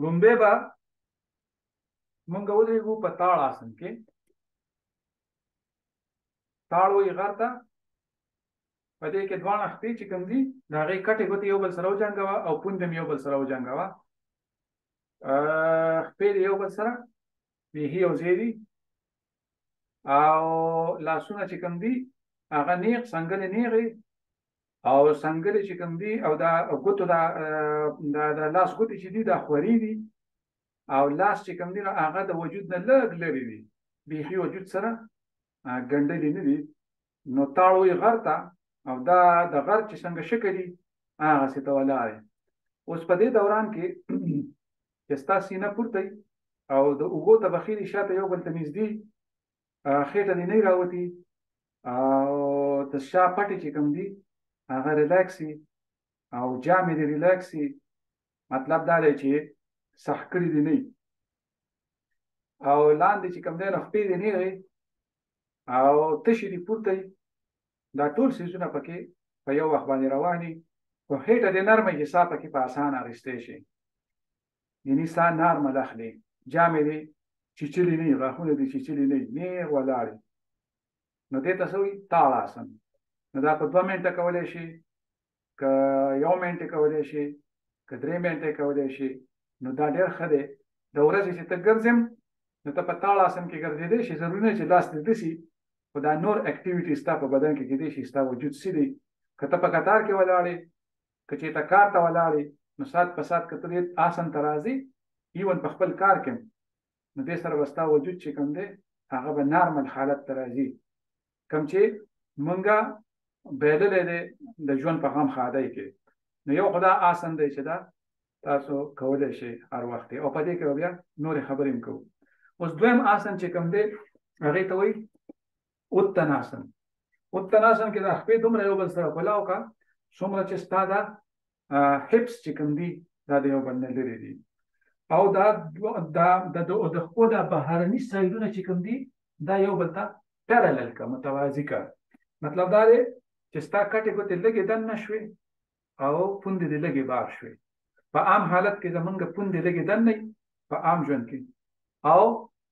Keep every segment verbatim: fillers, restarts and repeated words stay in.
لومبه به مونږ ودرېږو په تاړ آسن کې. تاړ وایي غر ته. په دې کې دواړه خپې چې کوم دي د هغې کټې ګوتې یو بل سره وجنګوه او پوندې مې یو بل سره وجنګوه. خپې د یو بل سره بیخي یو ځای دي او لاسونه چې کوم دي هغه نیغ څنګلې نیغې او څنګلې چې کوم دي او دا ګوتو دا د لاس ګوتې چې دي دا خوري دي او لاس چې کوم دي هغه د وجود نه لږ لرې دي، بیخي وجود سره ګنډلې نه دي. نو تاړ وایي غر ته او دا د غر چې څنګه شکل دي هغسې ته ولاړ دی. اوس په دې دوران کې چې ستا سینه پورته او د اوږو ته بخیلي شاته یو بل ته نږدې، خېټه دې نه راوتي او د شا پټې چې کوم دي هغه ریلیکس وي او جامې دې ریلیکس وي. مطلب دا دی چې سح کړي دې نه وي او لاندې چې کوم دی نو خپې دې نیغې او تشې دې پورته وي. دا ټول څیزونه پکې په یو وخت باندې روان وي. خو خېټه دې نرمه چې ساه پکې په اسانه اخیستی شي، یعنې ساه نارمل اخلي. جامې دې چیچلي نه وي، غاښونه دې چیچلي نه وي، نیغ ولاړ وي. نو دې ته څه وایي؟ تاړ آسن. نو دا په دوه منټه کولی شي، که یو منټ کولی شي، که درې منټه کولی شي. نو دا ډېر ښه دی. د ورځې چې ته ګرځم نو ته په تاړ آسن کې ګرځېدی شي، ضروري نه چې لاس دې داسې خو دا نور اکټیویټي ستا په بدن کې کېدی شي. ستا وجود څه دی، که ته په قطار کې ولاړې، که چېرته کار ته ولاړې، نو ساعت په ساعت که ته دې آسن ته راځې ایون په خپل کار کې نو دې سره به ستا وجود چې کوم دی هغه به نارمل حالت ته راځي. کوم چې مونږه بایللی دی د ژوند په غم ښادۍ کې. نو یو خو دا آسن دی چې دا تاسو کولی شئ هر وخت او په دې کې به بیا نورې خبرې هم کوو. اوس دویم آسن چې کوم دی هغې ته وایي اتناسن. اتناسن کې دا خپې دومره یو بل سره کلاو کا څومره چې ستا دا هپس چې کوم دي دا د یو بل نه لرې دي او دا د خپو دا بهرني سایډونه چې کوم دي دا یو بل ته پیرالل که، متوازي که. مطلب دا دی چې ستا کټې ګوتې لږې دننه شوې او پوندې دې لږې بار شوې. په عام حالت کې زمونږ پوندې لږې دننه وي په عام ژوند کې او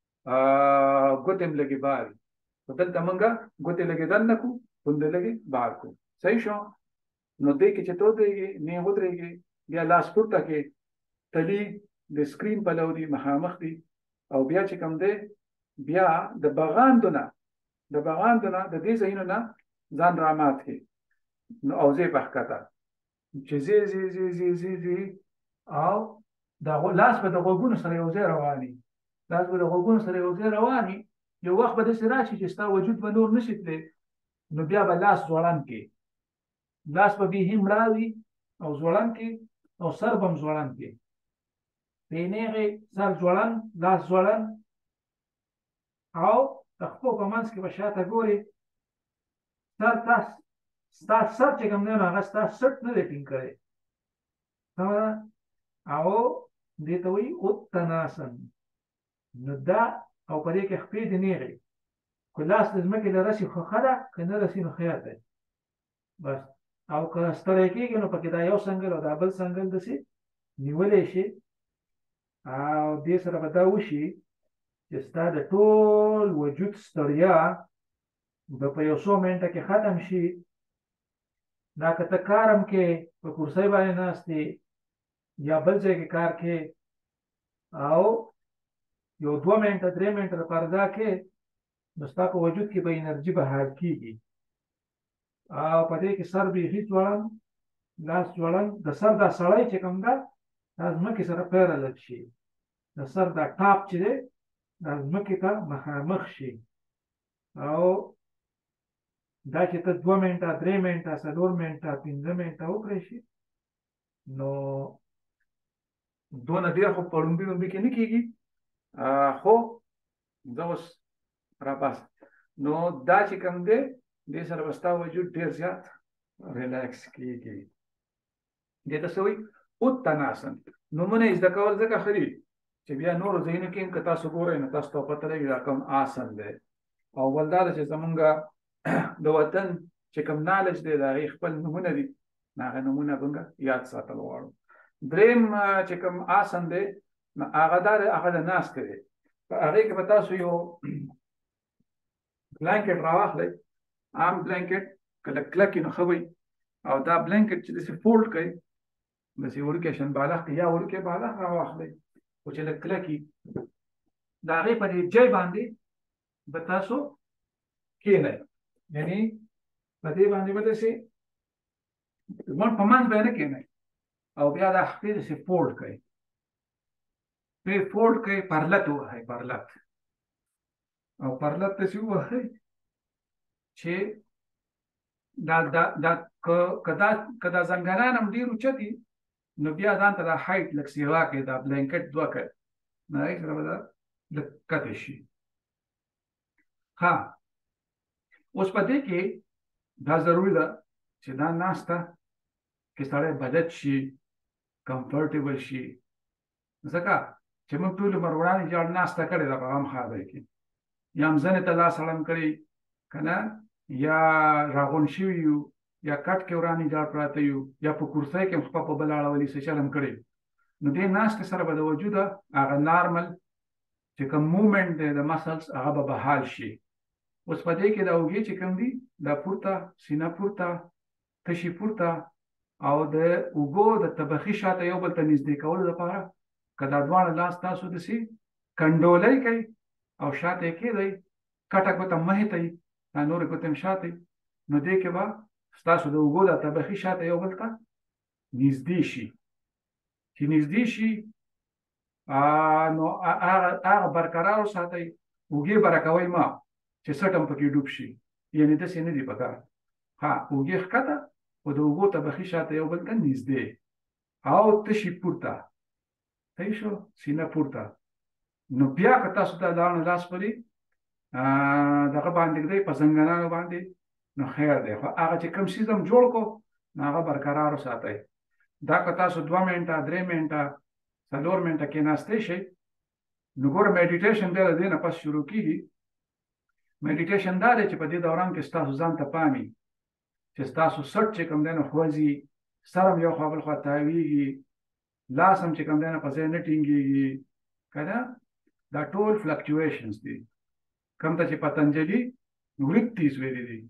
ګوتې هم لږې بار وي. خو دلته مونږه ګوتې لږې دننه کړو، پوندې لږې بار کړو. صحیح شو؟ نو دې کې چې ته ودرېږې، نیغ ودرېږې، بیا لاس پورته کې تلي د سکرین پلو دي، مخامخ دي او بیا چې کوم دی بیا د بغاندو نه د بغاندو نه د دې ځایونو نه ځان رامات کړي او ځې په ښکته چې ځې ځې ځې ځې ځې ځې او دا لاس به د غوږونو سره یو ځای روان وي. لاس به د غوږونو سره یو ځای روان وي. یو وخت به داسې راشي چې ستا وجود به نور نشي تللی، نو بیا به لاس ځوړند کړي. لاس به بیخي مړه وي او ځوړند کړي او سر به هم ځوړند کړي. پینېغې سر ځوړند، لاس ځوړند او د خپو په منځ کې به شاته ګورې سر ته ستا سر چې کوم دی نو هغه ستا سټ نه دی ټینګ کړی. سمه ده؟ او دې ته وایي اتناسن. نو دا او په دې کې خپې دې نیغې، که لاس د ځمکې له رسي خو ښه ده، که نه رسي نو خیر دی. بس. او که ستړی کېږي نو پکې دا یو څنګل او دا بل څنګل داسې نیولی شي او دې سره به دا وشي چې ستا د ټول وجود ستړیا به په یو څو منټه کې ختم شي. دا که ته کار هم کې په کرسۍ باندې ناست یې یا بل ځای کې کار کې او یو دوه منټه درې منټه لپاره دا کې نو ستا په وجود کې به انرژي بهار کېږي او په دې کې سر بیخي ځوړند، لاس ځوړند. د سر دا سړی چې کوم ده دا ځمکې سره پیرالل شي. د سر دا ټاپ چې دی دا ځمکې ته مخامخ شي او دا چې ته دوه منټه درې منټه څلور منټه پنځه منټه وکړی شي نو دونه ډېر خو په ړومبي ړومبي کې نه کېږي. خو زه اوس راپاسه نو دا چې کوم دی دې سره به ستا وجود ډېر زیات ریلیکس کېږي. دې ته څه وایي؟ اتناسن. نومونه یې زده کول ځکه ښه دي چې بیا نورو ځایونو کې هم که تاسو ګورئ نو تاسو ته پته لګي دا کوم آسن دی. او بل دا ده چې زمونږ د وطن چې کوم نالج دی د هغې خپل نومونه دي، هغه نومونه مونږ یاد ساتل غواړو. دریم چې کوم آسن دی نو هغه دا هغه د ناستې دی. په هغې کې به تاسو یو بلانکټ راواخلئ، عام بلانکټ که لږ کلک وي نو ښه وي. او دا بلانکټ چې داسې فولډ کړئ، داسې وړوکی شان بالښت یا وړوکی بالښت راواخلئ، خو چې لږ کلک وي، د هغې په دې جای باندې به تاسو کښېنئ. یعنې په دې باندې به داسې ګوند په منځ به یې نه کښېنئ، او بیا دا خپې داسې فولډ کړئ. پرې فولډ کړئ، پرلت ووهئ، پرلت. او پرلت داسې ووهئ چې دا دا دا که دا که دا زنګنان هم ډېر اوچت دي، نو بیا ځان ته دا هایټ لږ سیوا کړئ، دا بلانکټ دوه کړئ، نو هغې سره به دا لږ کښته شي. ها، اوس په دې کې دا ضروري ده چې دا ناسته کې سړی بلد شي، کمفرټیبل شي. ځکه چې موږ ټول عمر وړاندې جاړ ناسته کړې ده په غم خاورې کې، یا هم زنې ته لاس اړم کړي که نه، یا راغونډ شوي یو، یا کټ کې ورانې جاړ پراته یو، یا په کرسۍ کې هم خپه په بل اړولي څه چل هم کړی. نو دې ناستې سره به د وجوده هغه نارمل چې کوم موومنټ دی د مسلس هغه به بحال شي. اوس په دې کې دا اوږې چې کوم دي، دا پورته، سینه پورته، تشي پورته، او د اوږو د طبخي شاته یو بل ته نږدې کولو لپاره که دا دواړه لاس تاسو داسې کنډولۍ کوئ او شاته یې کېږدئ، کټه ګوته مخې ته وي، دا نورې ګوتې هم شاته، نو دې کې به ستاسو د اوږو د طبخي شاته یو بل ته نږدې شي. چې نږدې شي نو هغه برقرار وساتئ، اوږې برکوئ مه چې سټ هم پکې ډوب شي، یعنې داسې نه دي پکار. ها، اوږې ښکته، خو د اوږو طبخي شاته یو بل ته نږدې، او تشي پورته، صحیح شو، سینه پورته. نو بیا که تاسو ته دغه لاس پرې دغه باندې ږدئ، په زنګنانو باندې، نو خیر دی. خو هغه چې کوم څیز هم جوړ کړو نو هغه برقرار وساتئ. دا که تاسو دوه منټه، درې منټه، څلور منټه کېناستی شئ، نو ګوره میډیټیشن بیا د دې نه پس شروع کېږي. میډیټیشن دا دی چې په دې دوران کې ستاسو ځان ته پام وي چې ستاسو سټ چې کوم دی نو خوځي، سر هم یو خوا بل خوا تاویږي، لاس هم چې کوم دی نو په ځای نه ټینګېږي، که نه. دا ټول فلکچویشنز دي، کوم ته چې پتنجلي وریتیز ویلي دي.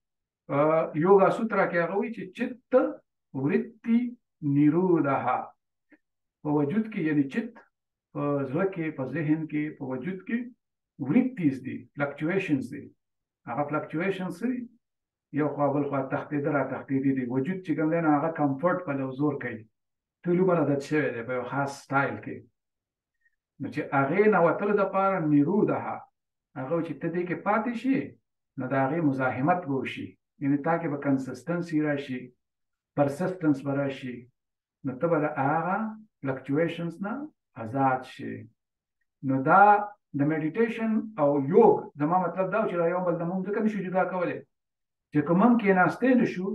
یوګا سوترا کې هغه وایي چې چت وریتی نیرودها، په وجود کې یعنې چت په زړه کې، په ذهن کې، په وجود کې وریتیز دي، فلکچویشنز دي. هغه فلکچویشنز دي یو خوا بل خوا تښتېده را تښتېدي دي. وجود چې کوم دی نو هغه کمفرټ په لو زور کوي، ټول عمر عادت شوی دی په یو خاص سټایل کې. نو چې هغې نه وتلو دپاره نیرودها، هغه چې ته دې کې پاتې شي، نو د هغې مزاحمت به وشي، یعنې تا کې به کنسسټنسي راشي، پرسسټنس به راشي، نو ته به د هغه فلکچویشنز نه آزاد شي. نو دا د میډیټیشن او یوګ زما مطلب دا و چې دا یو بل د موږ ځکه نشو جدا کولی چې که موږ کېناستی نه شو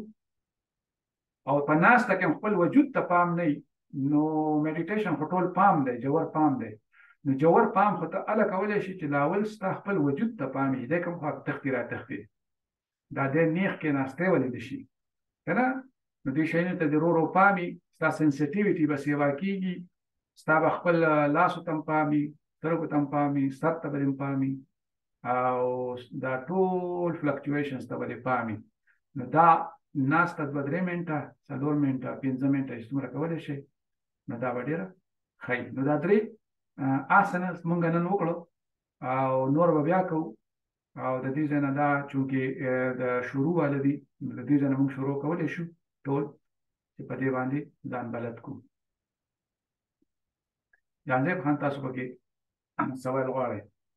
او په ناسته کې خپل وجود ته پام نه وي، نو میډیټیشن خو ټول پام دی، جوور پام دی. نو جوور پام خو ته هله کولی شي چې لاول ستا خپل وجود ته پام وي، دی کوم خوا تښتي را تښتي، دا دی نیغ کېناستی ولې نه شي، که نه. نو دې شیانو ته د ورو ورو پام وي، ستا سنسټیویټي به سیوا کېږي، ستا به خپل لاسو ته هم پام وي، سترګو ته هم پام وي، سر ته به دې هم پام وي، او دا ټول فلکچویشنز ته به دې پام وي. نو دا ناسته دوه درې منټه، څلور منټه، پنځه منټه چې څومره کولی شئ، نو دا به ډېره ښه. نو دا درې آسنز مونږ نن وکړو او نور به بیا کوو. او د دې ځای نه دا چونکې د شروع واله دي، د دې ځای نه مونږ شروع کولی شو ټول چې په دې باندې ځان بلد کړو. جانزیب خان تاسو پکې سوال غواړئ؟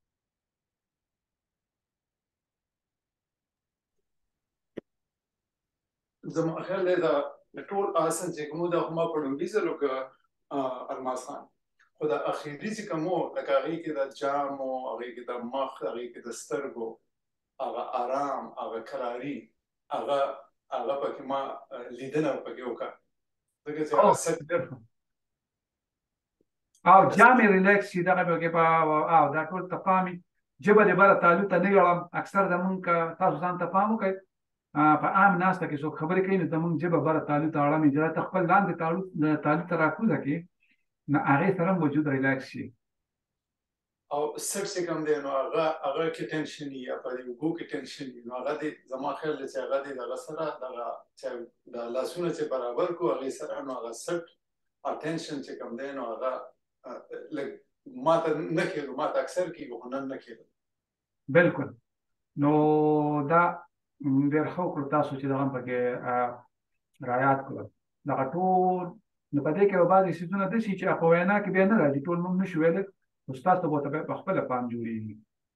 زما خیال دی دا ټول آسن چې کوم دا ما په لومړي ځل وکړه الماس خان، خو دا اخري چې کوم لکه هغې کې د جامو، هغې کې د مخ، هغې کې د سترګو هغه آرام، هغه کراري، هغه هغه پکې ما لیدنه پکې وکړه. ځکه چې او جامې ریلیکس شي، دغه پکې په او دا ټول ته پام وي. ژبه دې بره تالو ته نه یوړم، اکثر زمونږ که تاسو ځان ته پام وکړئ په عام ناسته کې څوک خبرې کوي نو زمونږ ژبه بره تالو ته اړم وي، ته خپل لاندې تالو ته راکوزه کړي نه هغې سره هم وجود ریلیکس شي. او سټ چې کوم دی نو هغه هغه کې ټینشن یا په دې اوږو کې ټینشن نو هغه دې زما خیال دی چې هغه دې دغه سره دغه چې د لاسونه چې برابر کو هغې سره نو هغه سټ او ټینشن چې کوم دی نو هغه لږ ما ته نه کېدو، ما ته اکثر کېږي خو نن نه کېدو. بالکل. نو دا ډېر ښه وکړو تاسو چې دغه هم پکې رعایت کړل. دغه ټول نو په دې کې به بعضې څیزونه داسې چې په وینا کې بیا نه راځي، ټول موږ نشو ویلی، خو ستاسو به ورته په خپله پام جوړېږي.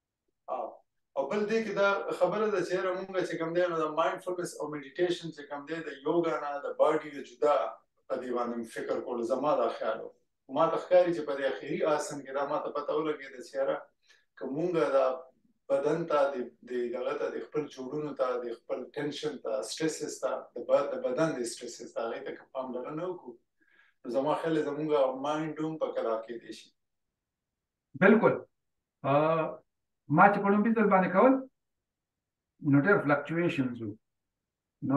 او بل دې کې دا خبره ده چې یاره مونږ چې کوم دی نو د مایندفولنس او میډیټیشن چې کوم دی د یوګا نه د باډي نه جدا په دې باندې فکر کول زما دا خیال و. ما ته ښکاري چې په دې اخري آسن کې دا ما ته پته ولګېده چې یاره که مونږ دا بدن ته د دغه ته د خپل جوړونو ته د خپل ټینشن ته سټرسز ته د بدن د سټرسز ته هغې ته که پاملرنه وکړو نو زما خیال دی زمونږ مایند هم په کلا کېدی شي. بالکل. ما چې په لومړي ځل باندې کول نو ډېر فلکچویشنز وو. نو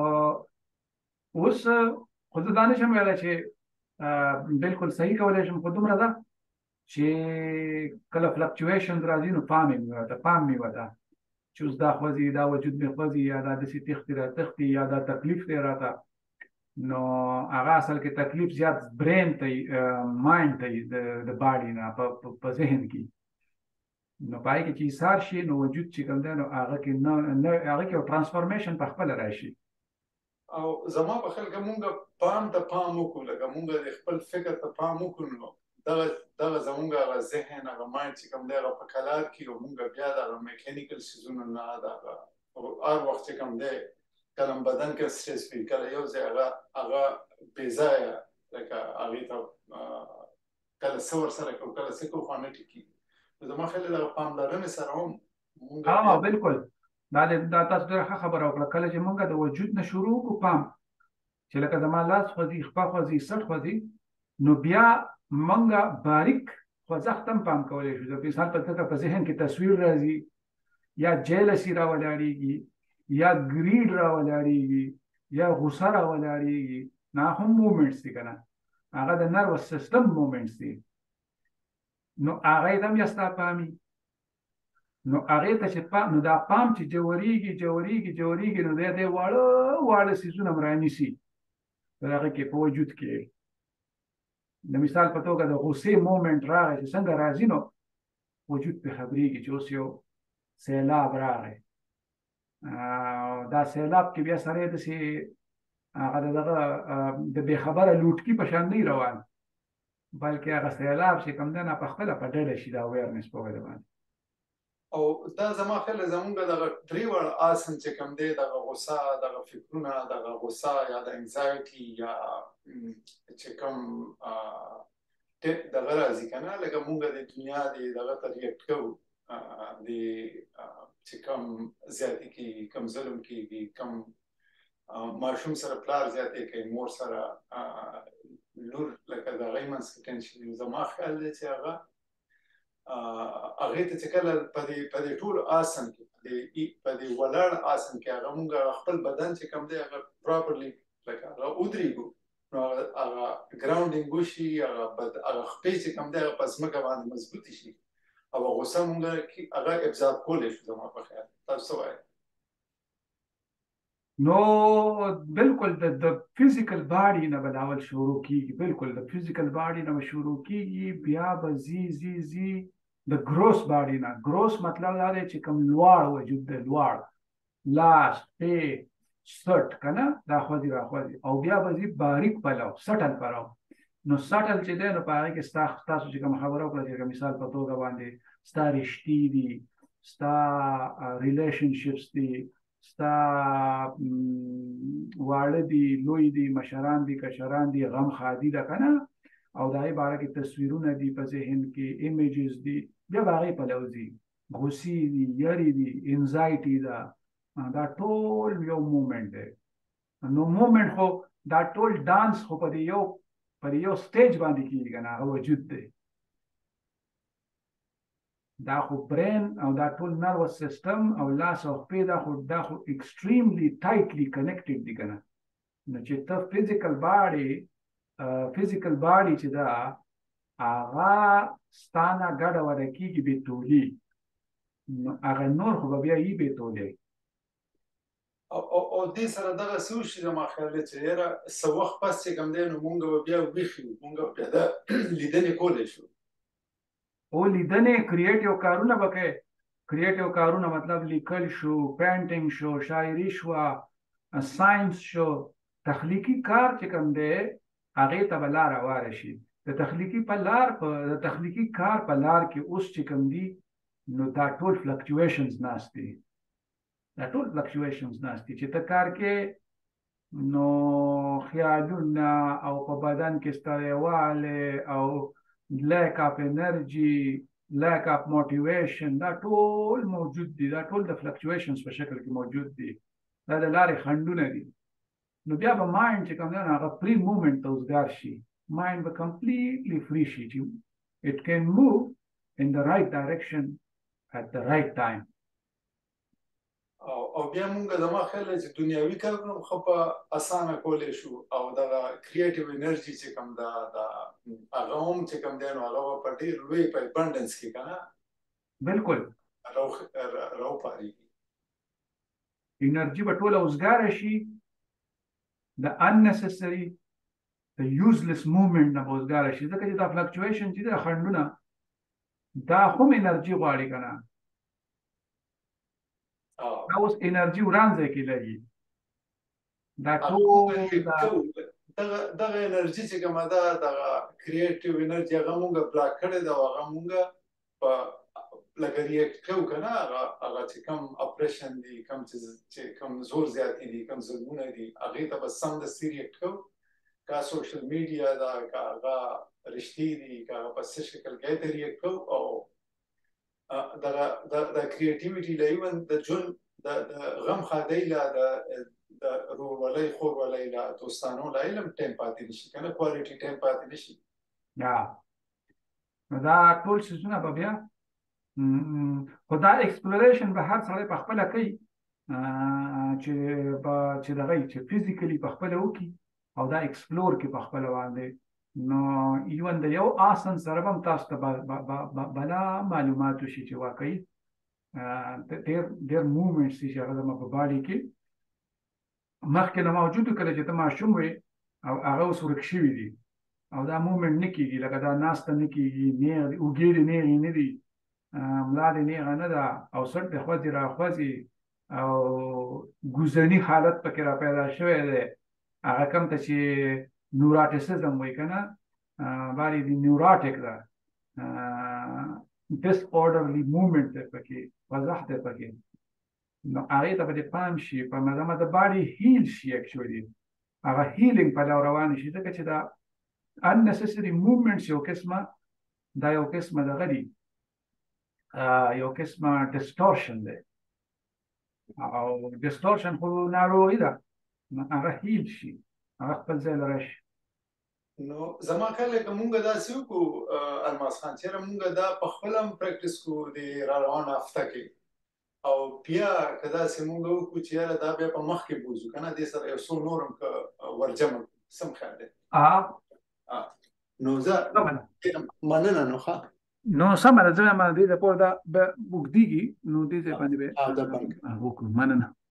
اوس خو زه دا نه شم ویلی چې بالکل صحیح کولی شم، خو دومره ده چې کله فلکچویشنز راځي نو پام مې وته پام مې وته چې اوس دا خوځي، دا وجود مې خوځي، یا دا داسې تښتي را تښتي، یا دا تکلیف دی راته. نو هغه اصل کې تکلیف زیات برین ته مایند ته د باډي نه په ذهن کې. نو پای کې چې ایثار شي نو وجود چې کوم دی نو هغه کې نه هغه کې ټرانسفورمیشن په خپله راشي. او زما په خیال کې مونږ پام ته پام وکړو، لکه مونږ د خپل فکر ته پام وکړو نو دغه دغه زمونږ هغه ذهن هغه مایند چې کوم دی هغه په کلار کړي او مونږ بیا دغه میکانیکل څیزونه نه دغه هر وخت چې کوم دی کله بدن کې سټرس وي، کله یو ځای هغه هغه بې ځایه لکه هغې ته کله څه ورسره کوو کله څه کوو خو نه ټیکېږي. زما خیال دی دغه پاملرنې سره هم مونږ ها بالکل. دا دا تاسو ډېره ښه خبره وکړه. کله چې مونږ د وجود نه شروع کړو پام چې لکه زما لاس خوځي، خپه خوځي، سټ خوځي، نو بیا مونږ باریک خوځښت هم پام کولی شو. مثال په توګه په ذهن کې تصویر راځي، یا جیلسي راولاړېږي، یا ګریډ راولاړېږي، یا غوسه راولاړېږي، نه هم مومنټس دي که نه، هغه د نروس سیسټم مومنټس دي. نو هغې ته هم یا ستا پامي نو هغې ته چې پام نو دا پام چې جوړېږي جوړېږي جوړېږي نو دی دی واړه واړه څیزونه هم رانیسي په هغه کې په وجود کې. د مثال په توګه د غوسې مومنټ راغی چې څنګه راځي نو وجود پرې خبرېږي چې اوس یو سیلاب راغی. دا سیلاب کې بیا سړی داسې هغه د دغه د بې خبره لوټکي په شان نه روان، بلکې هغه سیلاب چې کوم دی نه په خپله په ډډه شي د اویرنس په وجه باندې. او دا زما خیال دی زمونږ دغه درې واړه آسن چې کوم دی دغه غوسه، دغه فکرونه، دغه غوسه یا د انزایټي یا چې کوم دغه راځي که نه لکه مونږ د دنیا د دغه ته ریاکټ کوو د چې کوم زیاتې کېږي، کوم ظلم کېږي، کوم ماشوم سره پلار زیاتې کوي، مور سره لور لکه د هغې منځ کې ټینشن وي. زما خیال دی چې هغه هغې ته چې کله په دې په دې ټول آسن کې په دې ولاړ آسن کې هغه مونږ خپل بدن چې کوم دی هغه پراپرلی لکه هغه ودرېږو نو هغه ګراونډینګ وشي، هغه هغه خپې چې کوم دی هغه په ځمکه باندې مضبوطې شي او غوسه مونږ هغه ابزاب کولی شو. زما په خیال تاسو څه وایئ؟ نو بالکل د فزیکل باډي نه به اول شروع کېږي، بالکل د فزیکل باډي نه به شروع کېږي، بیا به ځي ځي ځي د ګروس باډي نه. ګروس مطلب دا دی چې کوم لوړ وجود دی، لوړ لاس، پې، سټ که نه دا خوځي را خوځي، او بیا به ځي باریک پلو، سټل پلو. نو سټل چې دی نو په هغې کې ستاسو چې کومه خبره وکړه چې مثال په توګه باندې ستا رشتې دي، ستا ریلیشنشپس دي، ستا واړه دي، لوی دي، مشران دي، کشران دي، غم خادي ده که نه، او د هغې باره کې تصویرونه دي په ذهن کې، ایمیجز دي، بیا به هغې پلو ځي. غوسې دي، یرې دي، انزایټي ده، دا ټول یو مومنټ دی. نو مومنټ خو دا ټول ډانس خو په دې یو په دې یو سټیج باندې کېږي که نه، هغه وجود دی. دا خو برین او دا ټول نروس سیسټم او لاس او خپې دا خو دا خو ایکسټریملی ټایټلی کنیکټډ دي که نه. نو چې ته فزیکل باډي فزیکل باډي چې ده هغه ستانه ګډه وډه کېږي بې تولي، نو هغه نور خو به بیا یې بې تولي. او او او دې سره دغه څه وشي زما خیال دی چې یاره څه وخت پس چې کوم دی نو مونږ به بیا ویښ یو، مونږ به بیا د لیدنې کولی شو. او لیدنې کریټیو کارونه به کوې. کریټیو کارونه مطلب لیکل شو، پینټینګ شو، شاعري شوه، ساینس شو، تخلیقي کار چې کوم دی هغې ته به لار هواره شي. د تخلیقي په لار په د تخلیقي کار په لار کې اوس چې کوم دي نو دا ټول فلکچویشنز ناست دي، دا ټول فلکچویشنز ناست دي چې ته کار کې نو خیالونه او په بدن کې ستړیوالی او lack of energy, lack of motivation، دا ټول موجود دي، دا ټول د فلکچویشنز په شکل کې موجود دي، دا د لارې خنډونه دي. نو بیا به مایند چې کوم دی نو هغه فري مومنټ ته اوزګار شي، مایند به کمپلیټلی فري شي چې it can move in the right direction at the right time. او او بیا مونږ زما خیال دی چې دنیاوي کارونه هم ښه په اسانه کولی شو، او دغه کریټیو انرژي چې کوم ده د هغه هم چې کوم دی نو هغه به په ډېر لوی په ابنډنس کې که نه بالکل راوپارېږي. انرژي به ټوله اوزګاره شي، د unnecessary د useless movement نه به اوزګاره شي، ځکه چې دا فلکچویشن چې دی خنډونه دا هم انرژي غواړي که نه. دا اوس انرژي ورانځی کې لري، دا ټول دغه دغه انرژي چې کومه ده دغه کریټیو انرژي هغه مونږ بلاک کړې ده، او هغه مونږ په لکه ریاکټ کوو که نه، هغه هغه چې کوم اپریشن دي، کوم چې کوم زور زیاتي دي، کوم ظلمونه دي، هغې ته به سمدستي ریاکټ کوو. که سوشل میډیا ده، که هغه رښتې دي، که هغه په څه شکل کې هغې ته ریاکټ کوو. او دغه د کریټیویټي له ایون د ژوند د غم ښادۍ له د ورورولۍ خورولۍ له دوستانو له علم ټایم پاتې نه شي که نه، کوالټي ټایم پاتې نه شي. نو دا ټول څیزونه به بیا خو دا ایکسپلوریشن به هر سړی په خپله کوي چې به چې دغه چې فزیکلي په خپله وکړي او دا ایکسپلور کړي په خپله باندې. نو ایون د یو آسن سره به هم تاسو ته بلا معلومات وشي چې واقعي ډېر ډېر موومنټس دي چې هغه زما په باډي کې مخکې نه موجود وو. کله چې ته ماشوم وې او هغه اوس ورک شوي دي او دا موومنټ نه کېږي، لکه دا ناسته نه کېږي، نیغ دي، اوږې دې نیغې نه دي، ملا دې نیغه نه ده، او سټ دې خوځي راخوځي، او ګوزني حالت پکې را پیدا شوی دی، هغه کوم ته چې نوراټیسزم وایي که نه، باندې د نیوراټیک ده، ډس اورډرلی موومنټ دی پکې، وضح دی پکې. نو هغې ته به دې پام شي، په مدامه د باډي هیل شي، اکچولي هغه هیلینګ په لور روان شي، ځکه چې دا unnecessary movements یو قسمه دا یو قسمه دغه دي، یو قسمه ډسټورشن دی، او ډسټورشن خو ناروغي ده، هغه هیل شي، هغه خپل ځای له راشي. نو زما خیال دی که مونږ داسې وکړو الماس خان، چېرې مونږ دا په خپله هم پریکټس کړو د را روانه هفته کې، او بیا که داسې مونږ وکړو چې یاره دا بیا په مخ کې بوځو که نه، دې سره یو څو نور هم که ورجمع کړو، سم خیال دی؟ نو زه مننه. نو ښه نو سمه ده، زه هم دې دپاره دا به اوږدېږي، نو دې ځای باندې به وکړو. مننه.